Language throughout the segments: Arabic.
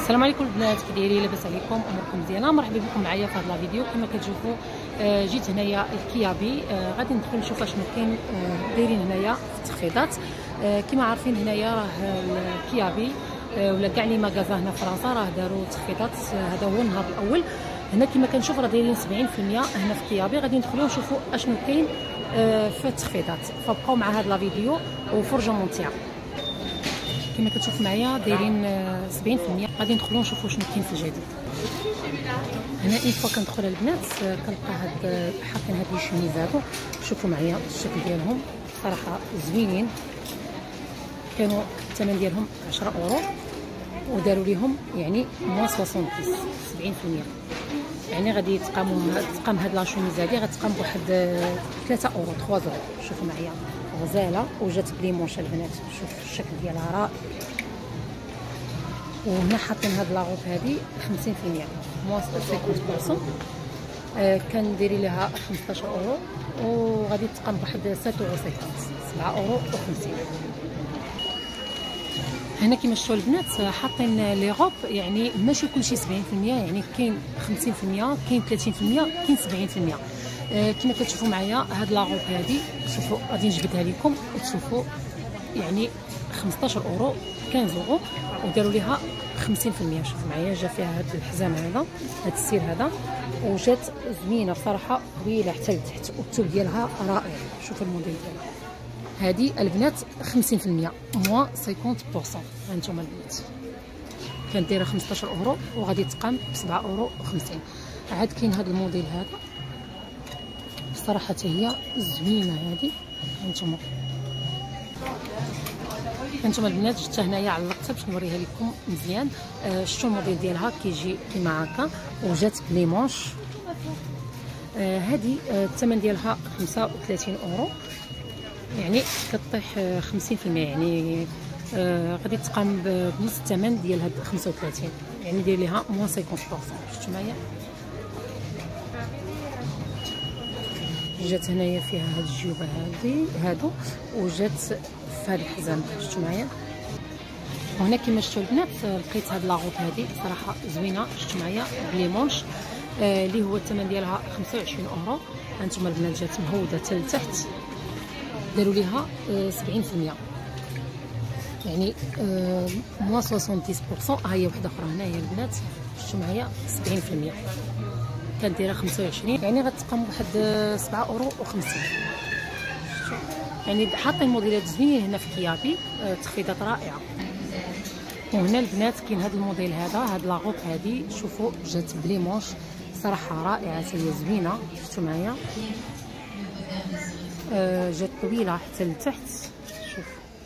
السلام عليكم البنات، كي دايرين؟ لاباس عليكم؟ اموركم مزيانه؟ مرحبا بكم معايا في هذا الفيديو. كما كتشوفوا جيت هنايا الكيابي، غادي ندخل نشوف اشنو كاين دايرين هنايا في التخفيضات. كما عارفين هنايا راه الكيابي ولا كاع لي ماغازا هنا في فرنسا راه داروا تخفيضات. هذا هو النهار الاول. هنا كما كنشوف راه دايرين 70% هنا في كيابي. غادي ندخلوا نشوفوا اشنو كاين في التخفيضات، فبقاو مع هذا الفيديو وفرجوا ممتعه. كما كتشوف معايا دايرين 70%. غادي ندخلوا نشوفوا شنو كاين في الجديد. هنا اين فوا كندخل البنات كنلقى هاد حاطين هاد لي شوميز هادو. شوفوا معايا الشكل ديالهم، صراحه زوينين. كانوا الثمن ديالهم 10 اورو وداروا ليهم يعني موان 70%. يعني غادي تقام هاد لا شوميز هادي غتقام بواحد 3 اورو 3 اورو. شوفوا معايا غزاله وجات بلي مونش البنات. شوف الشكل ديالها رائع. وهنا حاطين هاد لاغوب هادي 50% موان 50%. كان دايري لها 15 اورو وغادي تقام بواحد 7 اورو 50 7 اورو و50. هنا كيما شفتوا البنات حاطين لي غوب، يعني ماشي كلشي 70%، يعني كاين 50%، كاين 30%، كاين 70%. كما كتشوفوا معايا هاد لاغوب هادي، شوفوا غادي نجبدها لكم وتشوفوا يعني 15 اورو 15 اورو وداروا ليها 50%. شوفوا معايا جا فيها هاد الحزام هذا، هاد السير هذا، وجات زوينه بصراحه، طويله حتى لتحت والثوب ديالها رائع. شوفوا الموديل ديالها هادي البنات 50% موان 50%. هانتوما البنات كانت دايره 15 اورو وغادي تقام ب 7 اورو و50. عاد كاين هاد الموديل هذا بصراحه حتى هي زوينه هادي. هانتوما البنات جبتها هنايا علقتها باش نوريها لكم مزيان. شفتوا الموديل ديالها كيجي كيما هكا وجات بلي مونش. هادي الثمن ديالها 35 اورو، يعني كطيح 50%، يعني غادي تقام بنص الثمن ديال هاد 35، يعني داير ليها موان 50%. شفتوا معايا جات هنايا فيها هاد الجيوبه هادو وجات في هاد الحزام. شفتوا معايا. وهنا كما شفتوا البنات لقيت هاد لاغوب هادي صراحه زوينه. شفتوا معايا بلي مونش اللي هو الثمن ديالها 25 اورو. هانتوما البنات جات مهوده حتى لتحت، داروا ليها 70%، يعني موان 70%. ها هي وحده اخرى هنايا البنات. شفتوا معايا 70% كانت دايره 25، يعني غتقام بواحد 7 اورو و50. يعني حاطين موديلات زوينين هنا في كيابي، تخفيضات رائعه. وهنا البنات كاين هذا الموديل هذا، هاد لاغوب هادي شوفوا جات بلي مونش صراحه رائعه، هي زوينه. شفتوا معايا جات طويله حتى لتحت. شوف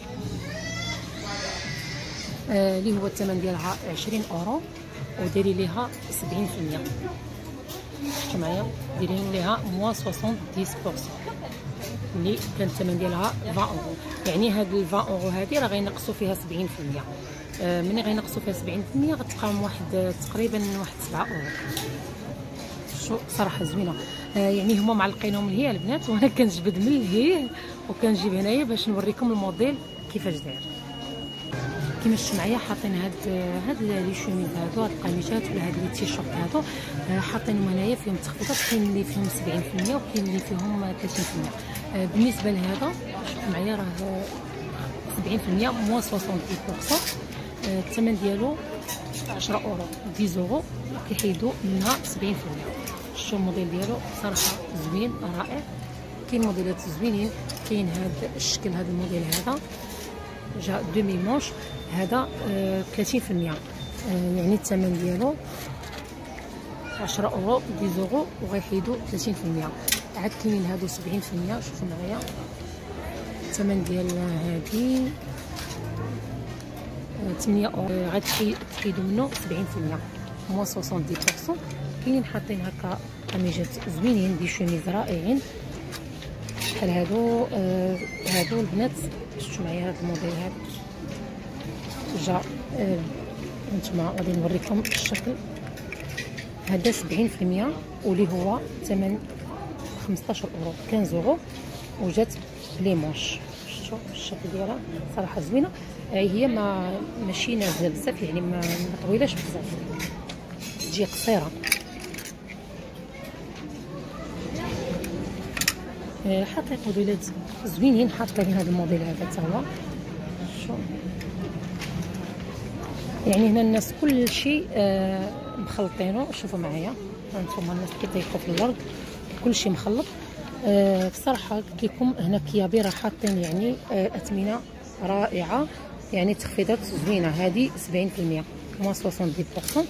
اللي هو الثمن ديالها 20 اورو وديري ليها 70%. شفتوا معايا دايرين ليها موان 70%، اللي كان الثمن ديالها 20 اورو. يعني هاد ال 20 اورو هادي راه غينقصوا فيها 70%. ملي غينقصوا فيها 70% غتقام واحد تقريبا واحد 7 اورو. شو صراحه زوينه. يعني هما معلقينهم لهيه البنات، وانا كنجبد من لهيه وكنجيب هنايا باش نوريكم الموديل كيفاش داير. كيما شفتوا معايا حاطين هاد لي شوميز هادو، هاد القميصات ولا هاد لي تيشيرت هادو حاطينهم هنايا فيهم تخفيضات. كاين اللي فيهم 70% وكاين اللي فيهم 30%. بالنسبه لهذا شوفوا معايا راه 70% موان 70%. الثمن ديالو 10 اورو 10 اورو كيحيدوا منها 70%. شفتوا الموديل ديالو صراحه زوين رائع. كاين موديلات زوينين، كاين هاد الشكل، هاد الموديل هذا جا دومي مونش، هذا 30%. يعني الثمن ديالو 10 اورو 10 اورو وغيحيدوا 30%. عاد كاينين هادو 70%. شوفوا معايا الثمن ديال هادي 8 اورو، غادي تحيدوا منه 70% موان 70%. كاينين حاطين هكا قميجات زوينين دي شوميز رائعين بحال هادو البنات. شفتوا معايا هاد الموديل هذا جا هانتوما غادي نوريكم الشكل. هذا 70% واللي هو ثمن 15 اورو 15 اورو وجات بلي مونش. شفتوا الشكل ديالها صراحه زوينه. هي ماشي نازله بزاف، يعني ما طويلاش بزاف، تجي قصيره. حاطين موديلات زوينين، حاطين هذا الموديل هذا حتى هو. شوف يعني هنا الناس كل شيء مخلطينه. شوفوا معايا هانتوما الناس كيطيحوا في الارض، كل شيء مخلط. بصراحه قلت لكم هنا كيابي راه حاطين يعني اثمنه رائعه، يعني تخفيضات زوينه. هذه 70% moins 70%.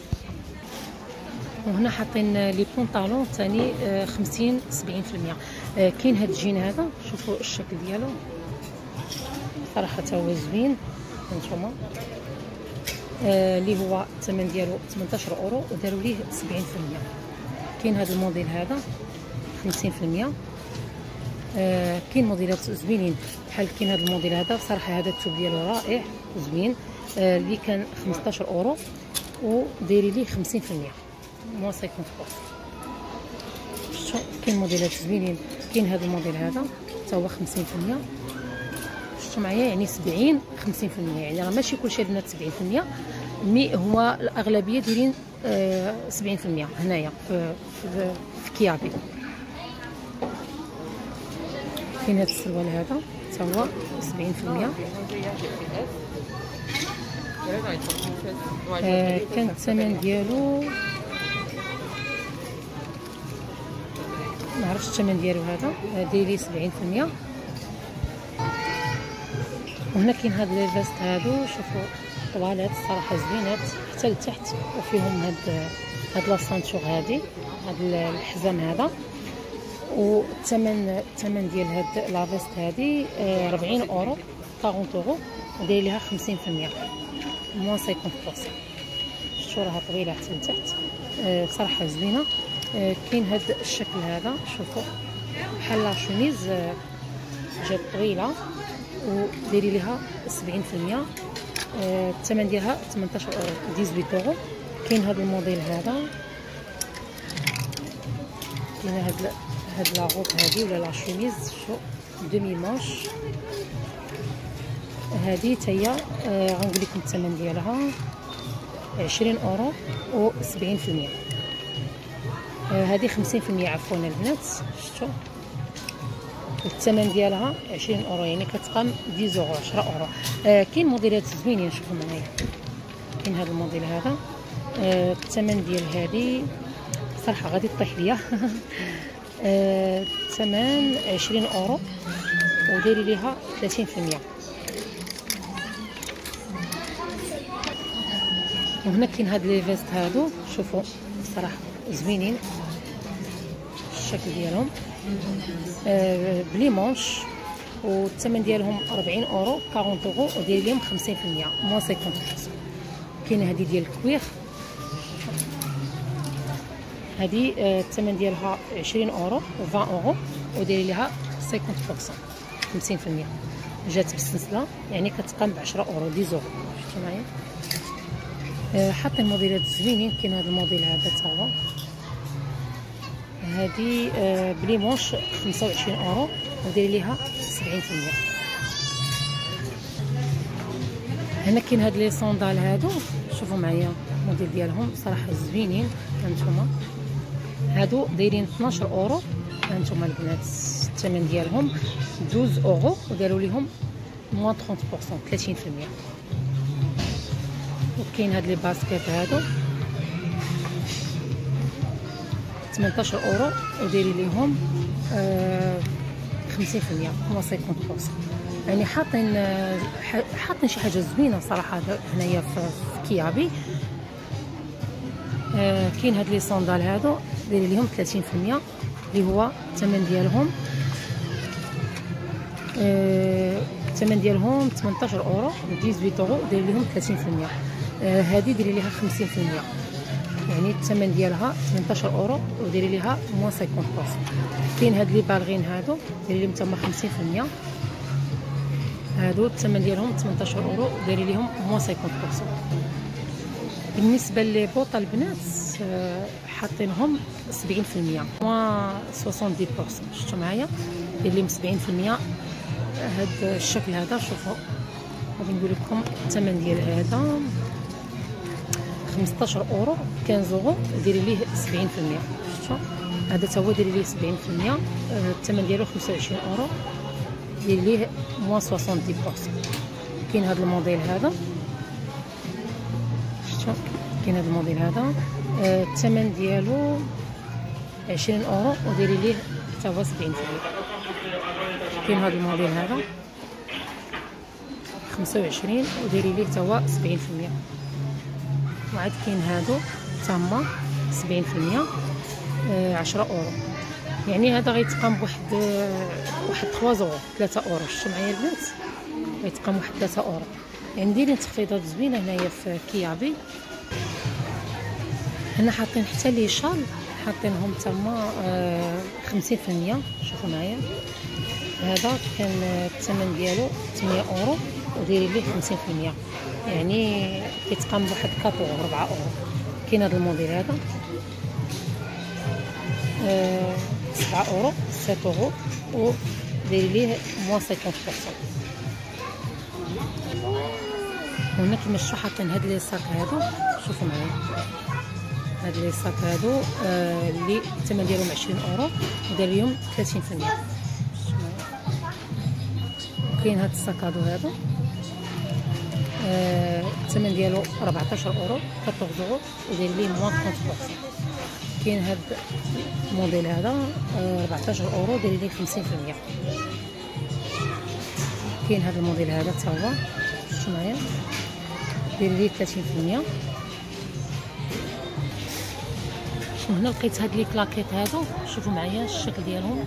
وهنا حاطين لي بونطالون ثاني 50 70%. كاين هاد الجين هذا، شوفوا الشكل ديالو صراحه تا هو زوين هانتوما. اللي هو الثمن ديالو 18 اورو وداروا ليه 70%. كاين هذا الموديل هذا 50%. كاين موديلات زوينين بحال كاين هذا الموديل هذا، بصراحه هذا الثوب ديالو رائع زوين. اللي كان 15 اورو ودايري ليه 50% moins 50%. شوف كاين موديلات زوينين. كاين هذا الموديل هذا حتى هو 50%. شفتوا معايا يعني 70 50%، يعني راه ماشي كلشي البنات 70%، مي هو الاغلبيه دايرين 70% هنايا في كيابي. كاين هذا السروال هذا حتى هو 70%. كان الثمن ديالو ما عرفتش الثمن ديالو، هذا دايري 70%. وهنا كاين هاد لي فيست هادو، شوفوا طوالات صراحه زوينات حتى لتحت، وفيهم هاد لاصانتور هادي، هاد الحزام هذا. الثمن ديال هاد لافيست هادي 40 اورو 40 اورو وداير ليها 50% moins 50%. شتو راها طويله حتى لتحت، بصراحه زوينه. كاين هاد الشكل هذا، شوفوا بحال لا شوميز جات طويله وديري ليها 70%. الثمن ديالها 18 اورو 18 اورو. كاين هذا الموديل هذا، كاين هاد لا غوب هادي ولا لا شوميز، شو دومي مانش هادي تاهي. غنقول لكم الثمن ديالها 20 اورو و 70%. هذه 50% عفوا البنات. شفتوا الثمن ديالها 20 اورو، يعني كتقام 10 اورو 10 اورو. كاين موديلات زوينين، شوفوا معايا. كاين هذا الموديل هذا، الثمن ديال هذه صراحه غادي تطيح ليا. الثمن 20 اورو وديري ليها 30%. وهنا كاين هاد لي فيست هادو، شوفوا صراحه زوينين الشكل ديالهم، بلي مونش، والثمن ديالهم 40 اورو 40 اورو وداير لهم 50% moins 50%. كاينه هذه ديال الكوير، هذه الثمن ديالها 20 اورو و 20 اورو وداير لها 50%. جات بالسلسله، يعني كتقام ب 10 اورو 10 اورو. شفتوا معايا حاطين موديلات زوينين. كاين هذا الموديل هذا حتى هو، هذه بلي مونش 25 اورو وداير ليها 70%. هنا كاين هاد لي صوندال هادو، شوفوا معايا الموديل ديالهم صراحه زوينين. هانتوما هادو دايرين 12 اورو، هانتوما البنات الثمن ديالهم 12 اورو وداروا ليهم moins 30% 30%. وكاين هاد لي باسكيت هادو 18 اورو ودايرين ليهم 50% moins 50%. يعني حاطين شي حاجه زوينه صراحه هنايا في كيابي. كاين هاد لي صوندال هادو دايرين ليهم 30%، اللي هو الثمن ديالهم 18 اورو 18 اورو داير لهم 30%. هذه ديري ليها 50%، يعني الثمن ديالها 18 اورو وديري ليها moins 50%. كاين هاد لي بالغين هادو ديري لهم تما 50%، هادو الثمن ديالهم 18 اورو وديري لهم moins 50%. بالنسبه لي بوطه البنات حاطينهم 70% moins 70%. شفتوا معايا دير لهم 70%. هاد الشكل هذا شوفوا غادي نقول لكم الثمن ديال هذا 15 اورو 15 اورو ديري ليه 70%. شفتوا هذا تا هو ديري ليه 70%. الثمن ديالو 25 اورو ديري ليه موان 70%. كاين هذا الموديل هذا، شفتوا كاين هذا الموديل هذا الثمن ديالو 20 اورو وديري ليه حتى هو 70%. كاين هذا الموديل هذا 25 وديري ليه حتى هو 70%. وعاد كاين هادو تما 70% 10 اورو. يعني هذا غيتقام بواحد 3 اورو 3 اورو. شفتوا معايا البنات غيتقام واحد 3 اورو. يعني دايرين تخفيضات زوينه هنايا في كيابي. هنا حاطين حتى لي شال حاطينهم تما 50%. شوفوا معايا هذا كان الثمن ديالو 8 اورو وديري ليه 50%. يعني كيتقام بواحد 4 اورو 4 اورو. كاين هذا الموديل هذا 7 اورو 7 اورو وديري ليه موان 50%. وهنا كيما شفتوا حاطين هاد لي صاك هادو. شوفوا معايا هاد لي صاك هادو اللي الثمن ديالهم 20 اورو ودار ليهم 30%. وكاين هاد الصاكادو هادو الثمن ديالو 14 اورو 14 اورو ودير ليه موان 30%. كاين هاد الموديل هذا 14 اورو دير ليه 50%. كاين هذا الموديل هذا حتى هو شفتوا معايا دير ليه 30%. وهنا لقيت هاد لي كلاكيت هادو. شوفوا معايا الشكل ديالهم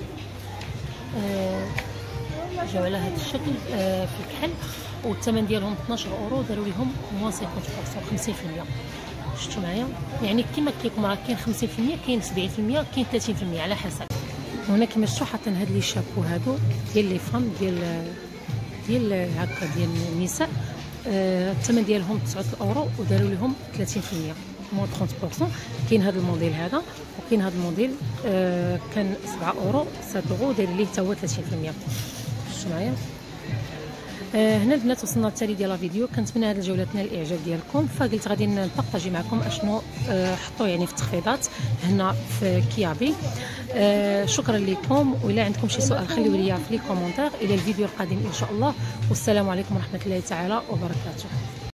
جاو على هذا الشكل في الكحل والثمن ديالهم 12 اورو داروا ليهم موان 50%. شفتوا معايا يعني كيما قلت لكم راه كاين 50% كاين 70% كاين 30% على حسب. وهنا كما شفتوا حاطين هاد لي شابو هادو ديال لي فام ديال هكا ديال النساء. الثمن ديالهم 9 اورو وداروا لهم 30% موان 30%. كاين هذا الموديل هذا وكاين هذا الموديل كان 7 اورو 7 اورو داير ليه حتى هو 30%. شفتوا معايا هنا البنات وصلنا للتالي ديال الفيديو. كنتمنى هذه الجوله تنال الاعجاب ديالكم. فقلت غادي نبارطاجي معكم اشنو حطوا يعني في التخفيضات هنا في كيابي. شكرا لكم وإلا عندكم شي سؤال خليوه لي في لي كومونتير. الى الفيديو القادم ان شاء الله والسلام عليكم ورحمه الله تعالى وبركاته.